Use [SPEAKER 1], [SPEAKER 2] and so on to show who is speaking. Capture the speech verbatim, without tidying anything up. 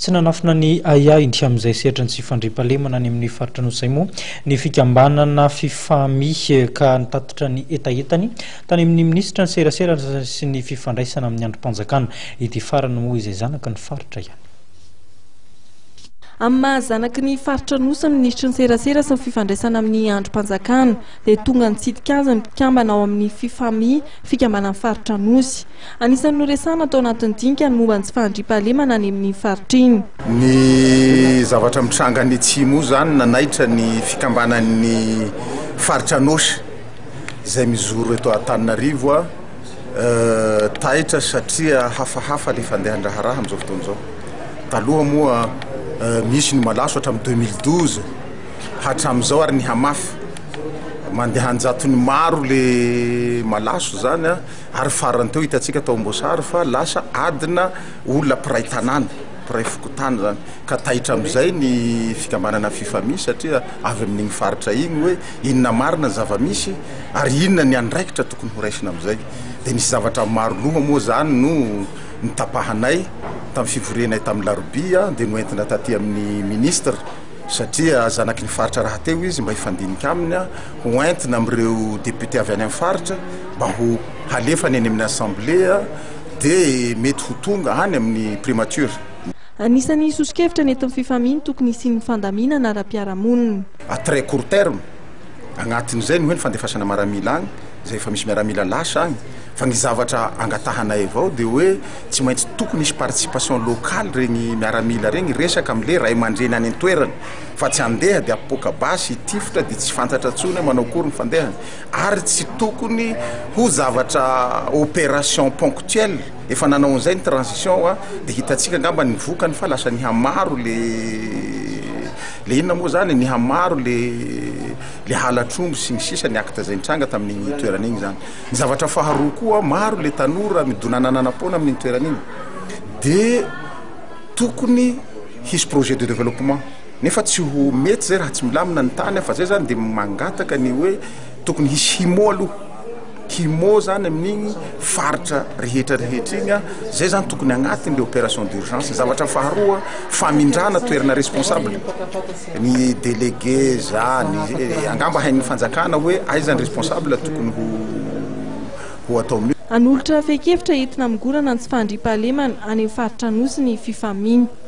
[SPEAKER 1] tsy nanafina ny aya indry amin'izay sehatra ny tsy fandriam-pahalemana any amin'ny faritra anosy zay moa ny fikambanana fifamihy ka nitatitra ny etaetany tany amin'ny minisitra ny serasera sy ny fifandraisana amin'ny androm-panjakana ity farany moa izay zanaky ny faritra ihany.
[SPEAKER 2] Amin'ny mahazanaky ny faritra Anosy ny ministry ny serasera sy ny fifandraisana amin'ny androm-panjakana dia tonga nitsidika azy ny mpikambana ao amin'ny fifamihy fikambanan'ny faritra Anosy. Anisan'ny noresahana tao anatin'ny dinika ny momba ny tsy fandriam-pahalemana any amin'ny faritra iny.
[SPEAKER 3] Ny zavatra mitranga ny atsimo zany nanaitra ny fikambanan'ny faritra Anosy izay mizoro eto Antananarivo a taitra satria hafahafa le fandehan-draharaha amin'izao fotoana izao. Taloha moa misy ny malaso hatramin'ny deux mille douze hatramin'izao ary ny hamafy mandeha anjatony maro le malaso zany a ary farany teo hitatsika tao Amboasary fa lasa adina olona mpiray tanàna mpiray fokotany zany ka taitra amin'izay ny fikambanana fifamihy satria avy amin'igny faritra igny hoe inona marina ny zava-misy ary inona ny andraikitra tokony ho raisina amin'izay dia nisy zavatra maro loha moa zany no nitapahanay tamin'ny fivorianay tamin'ny larobia dia noentina taty amin'ny ministra satria zanaky ny faritra raha teo izy mba hifandinika aminy a ho entina amin'ireo député avy any amin'ny faritra mba ho halefany any amin'ny assemblée dia mety ho tonga any amin'ny primature.
[SPEAKER 2] Anisan'ny sosokevitra ny etin'ny fifamihy tokony hisian'ny fandaminana ara-piarahamonina.
[SPEAKER 3] À très court terme agnatin'izay ny hoe ny fandefasana miaramila agny izay efa misy miaramila lasa agny fa ny zavatra angatahanay avao dia hoe tsy maintsy tokony hisy participation locale regny miaramila regny resaka amin'le ray aman-dreny any an-toerany fa tsy andeha dia apoka basy hitifitra dia tsy fantatra tsony hoe manao akory ny fandehany ary tsy tokony ho zavatra opération ponctuelle efa nanao an'izay ny transition a dia hitatsika angamba ny vokany fa lasa nihamaro le le inona moa zany nihamaro le le halatrombo sy ny sisa ny acte zay nitranga tamin'ny toerana igny zany. Ny zavatra faharoa koa maro le tanora midonanananapona amin'ny toerana igny dia tokony hisy projet de développement nefa tsy ho mety zay raha tsy milamina ny tany fa zay zany dia mangataka ny hoe tokony hisy himo aloha himo zany amin'igny faritra rehetra rehetra igny zay zany tokony agnatiny le opération d'urgence. Zavatra faharoa famindrana toerana responsable ny délégué zany angamba hain'ny fanjakana hoe aiza ny responsable tokony ho ho atao amin'io.
[SPEAKER 2] Anolotra fekevitra entina migorana ny tsy fandriam-pahalemana any amin'ny faritra Anosy ny fifamihy.